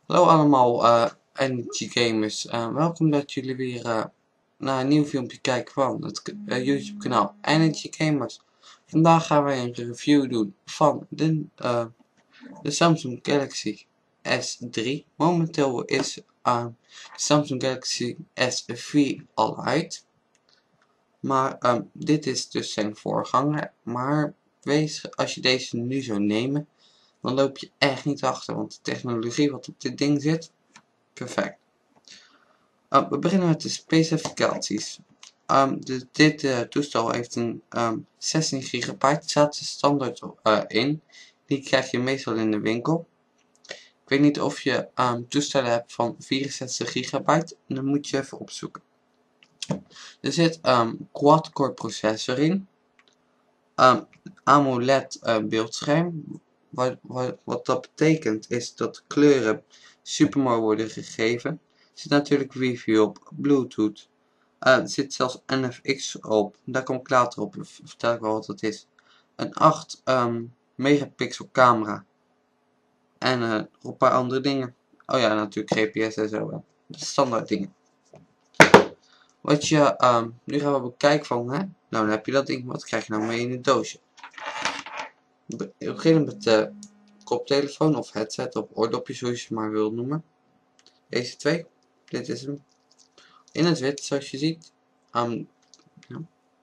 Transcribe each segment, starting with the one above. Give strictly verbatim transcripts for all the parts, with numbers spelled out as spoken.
Hallo allemaal uh, Energy Gamers, uh, welkom dat jullie weer uh, naar een nieuw filmpje kijken van het uh, YouTube kanaal Energy Gamers. Vandaag gaan wij een review doen van de, uh, de Samsung Galaxy S drie. Momenteel is uh, de Samsung Galaxy S vier al uit. Maar um, dit is dus zijn voorganger. Maar wees, als je deze nu zou nemen, dan loop je echt niet achter, want de technologie wat op dit ding zit, perfect. Uh, we beginnen met de specificaties. Um, de, dit uh, toestel heeft een um, zestien gigabyte, staat er standaard uh, in. Die krijg je meestal in de winkel. Ik weet niet of je um, toestellen hebt van vierenzestig gigabyte, dan moet je even opzoeken. Er zit een um, quad-core processor in. Um, AMOLED uh, beeldscherm. Wat, wat, wat dat betekent is dat de kleuren super mooi worden gegeven. Er zit natuurlijk wifi op, bluetooth. Uh, er zit zelfs N F X op. Daar kom ik later op. Vertel ik wel wat dat is. Een acht um, megapixel camera. En uh, nog een paar andere dingen. Oh ja, natuurlijk G P S en zo. Hè. Standaard dingen. Wat je, um, nu gaan we bekijken van, hè. Nou, dan heb je dat ding. Wat krijg je nou mee in het doosje? We beginnen met de koptelefoon of headset of oordopjes, zoals je het maar wilt noemen. Deze twee. Dit is hem. In het wit, zoals je ziet. Um, ja.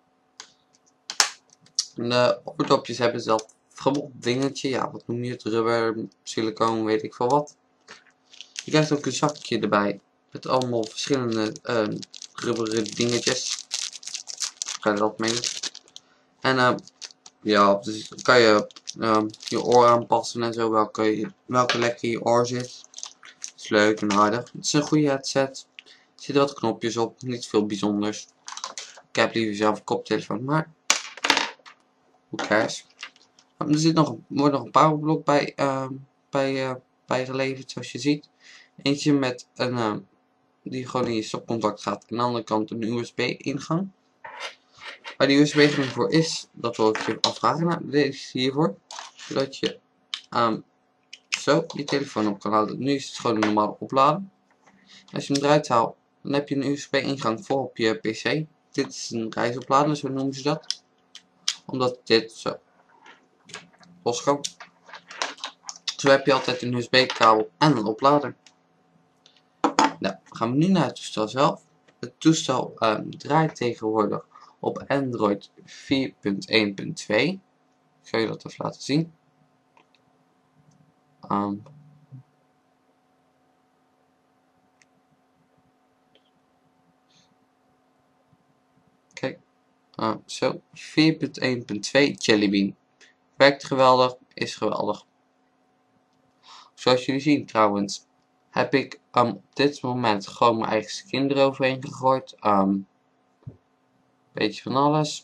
De oordopjes hebben dat verbonden dingetje. Ja, wat noem je het? Rubber, silicoon, weet ik veel wat. Je krijgt ook een zakje erbij. Met allemaal verschillende uh, rubberen dingetjes. Kan je dat mee? En uh, ja, dus dan kan je uh, je oor aanpassen en zo. Welke, welke lekker in je oor zit. Dat is leuk en aardig. Het is een goede headset. Er zitten wat knopjes op. Niet veel bijzonders. Ik heb liever zelf een koptelefoon, maar who cares. Er zit nog, wordt nog een powerblok bij, uh, bij, uh, bij geleverd, zoals je ziet. Eentje met een, uh, die gewoon in je stopcontact gaat. En aan de andere kant een U S B ingang. Waar die U S B ingang voor is, dat wil ik je afvragen. Nou, deze is hiervoor. Zodat je um, zo je telefoon op kan halen. Nu is het gewoon een normale opladen. Als je hem eruit haalt, dan heb je een U S B ingang voor op je P C. Dit is een reisoplader, zo noemen ze dat. Omdat dit zo los kan. Zo heb je altijd een U S B kabel en een oplader. Nou, gaan we nu naar het toestel zelf. Het toestel um, draait tegenwoordig op Android vier punt één punt twee. Ik ga je dat even laten zien. Um, Kijk, uh, zo, vier punt één punt twee Jelly Bean. Werkt geweldig, is geweldig. Zoals jullie zien trouwens, heb ik um, op dit moment gewoon mijn eigen skin eroverheen gegooid. Um, beetje van alles.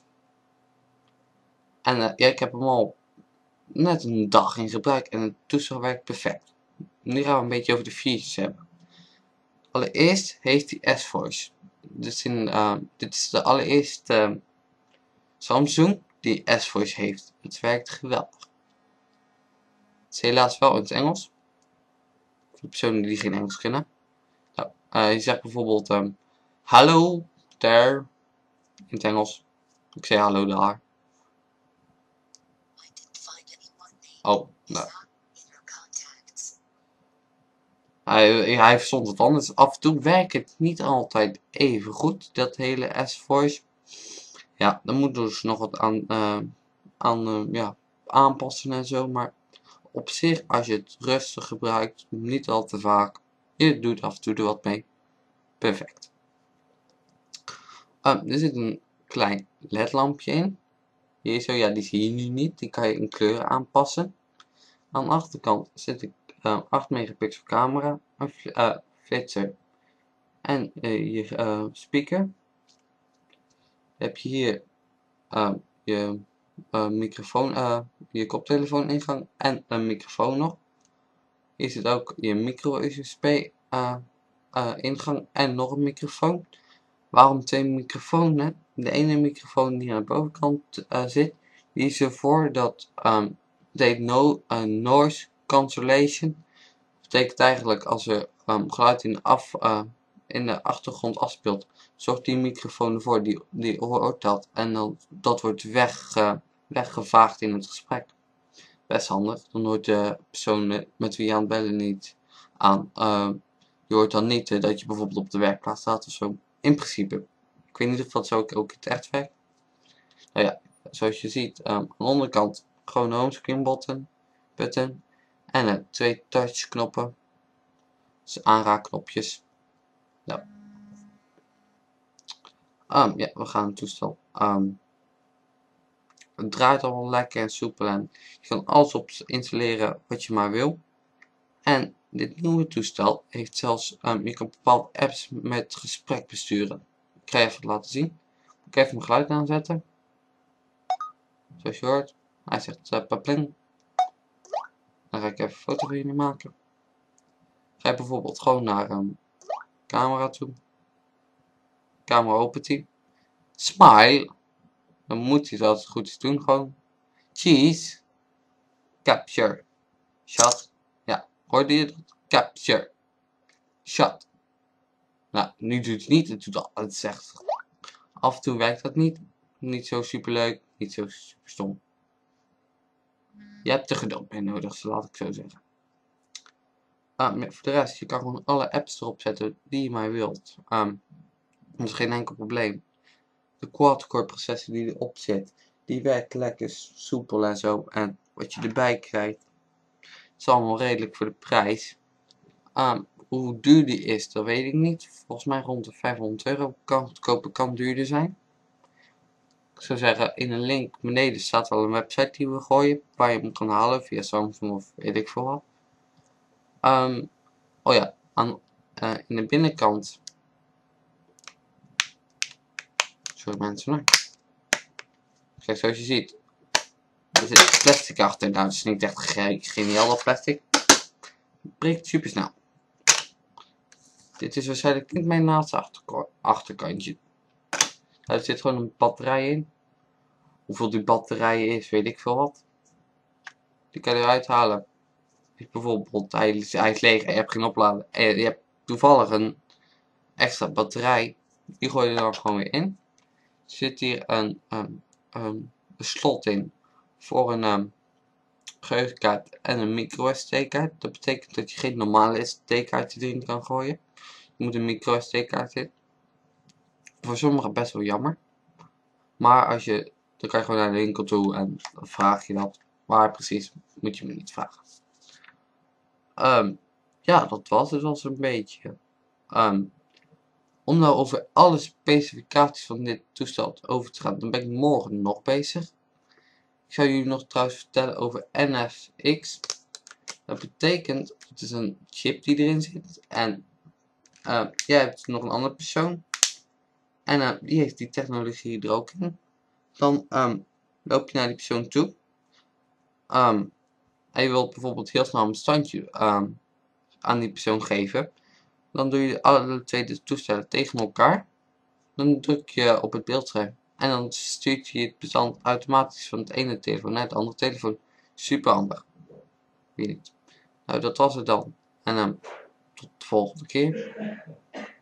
En uh, ja, ik heb hem al net een dag in gebruik en het toestel werkt perfect. Nu gaan we een beetje over de features hebben. Allereerst heeft hij S-Voice. Dus in, uh, dit is de allereerste uh, Samsung die S-Voice heeft. Het werkt geweldig. Het is helaas wel in het Engels. Voor de personen die geen Engels kennen. Nou, uh, je zegt bijvoorbeeld um, hallo there in het Engels. Ik zeg hallo daar. Oh, nou. Hij, hij verstond het anders. Af en toe werkt het niet altijd even goed, dat hele S-Voice. Ja, dan moeten ze nog wat aan, uh, aan uh, ja, aanpassen en zo. Maar op zich, als je het rustig gebruikt, niet al te vaak. Je doet af en toe er wat mee. Perfect. Uh, er zit een klein ledlampje in. Hier zo, ja, die zie je nu niet. Die kan je in kleuren aanpassen. Aan de achterkant zit een uh, acht megapixel camera, een uh, flitser en uh, je uh, speaker. Dan heb je hier uh, je uh, microfoon, uh, je koptelefoon ingang en een microfoon nog. Hier zit ook je micro U S B uh, uh, ingang en nog een microfoon. Waarom twee microfoons? De ene microfoon die aan de bovenkant uh, zit, die is ervoor dat um, deed no uh, noise cancellation. betekent eigenlijk als er um, geluid in de, af, uh, in de achtergrond afspeelt, zorgt die microfoon ervoor die, die hoort dat en dan, dat wordt weg, uh, weggevaagd in het gesprek. Best handig, dan hoort de persoon met wie je aan het bellen niet aan. Uh, je hoort dan niet uh, dat je bijvoorbeeld op de werkplaats staat of zo. In principe. Ik weet niet of dat zo ook, ook in het echt werkt. Nou ja, zoals je ziet, um, aan de onderkant gewoon een homescreen button, button en uh, twee touch knoppen. Dus aanraakknopjes. Nou. Um, ja, we gaan het toestel. Um, het draait allemaal lekker en soepel en je kan alles op installeren wat je maar wil. En dit nieuwe toestel heeft zelfs, um, je kan bepaalde apps met gesprek besturen. Ik ga je even laten zien. Ik ga even mijn geluid aanzetten. Zoals je hoort. Hij zegt uh, papling. Dan ga ik even een foto van jullie maken. Ga je bijvoorbeeld gewoon naar um, camera toe. Camera opent hij. Smile. Dan moet hij dat goed is doen gewoon. Cheese. Capture. Shot. Ja, hoorde je dat? Capture. Shot. Nou, nu doet het niet. Het doet al. Het zegt. Af en toe werkt dat niet. Niet zo super leuk. Niet zo super stom. Je hebt er geduld mee nodig, zo laat ik zo zeggen. Ah, maar voor de rest, je kan gewoon alle apps erop zetten die je maar wilt. Um, dat is geen enkel probleem. De quad-core processor die erop zit, die werkt lekker soepel en zo. En wat je erbij krijgt, is allemaal redelijk voor de prijs. Um, hoe duur die is, dat weet ik niet. Volgens mij rond de vijfhonderd euro. Kan goedkoper, kan duurder zijn. Ik zou zeggen, in een link beneden staat wel een website die we gooien, waar je hem kan halen via Samsung of weet ik veel wat. Um, oh ja, aan, uh, in de binnenkant. Sorry mensen, hoor. Kijk, zoals je ziet, er zit plastic achter. Nou, het is niet echt ge geniaal dat plastic. Het breekt super snel. Dit is waarschijnlijk niet mijn laatste achterkantje. Er zit gewoon een batterij in. Hoeveel die batterij is, weet ik veel wat. Die kan je eruit halen. Bijvoorbeeld, hij is, hij is leeg en je hebt geen opladen. En je hebt toevallig een extra batterij. Die gooi je er dan gewoon weer in. Er zit hier een, um, um, een slot in voor een um, geheugenkaart en een micro S D kaart. Dat betekent dat je geen normale S D kaart erin kan gooien. Je moet een micro S D kaart in. Voor sommigen best wel jammer. Maar als je, dan kan je gewoon naar de winkel toe en dan vraag je dat. Maar precies, moet je me niet vragen. Um, ja, dat was het wel zo'n beetje. Um, om nou over alle specificaties van dit toestel over te gaan, dan ben ik morgen nog bezig. Ik zou jullie nog trouwens vertellen over N F X. Dat betekent, het is een chip die erin zit. En uh, jij hebt nog een andere persoon. En uh, die heeft die technologie er ook in. Dan um, loop je naar die persoon toe. Um, en je wilt bijvoorbeeld heel snel een bestandje um, aan die persoon geven. Dan doe je alle twee de toestellen tegen elkaar. Dan druk je op het beeldscherm. En dan stuurt je het bestand automatisch van het ene telefoon naar het andere telefoon. Super handig. Weet ik. Nou, dat was het dan. En um, tot de volgende keer.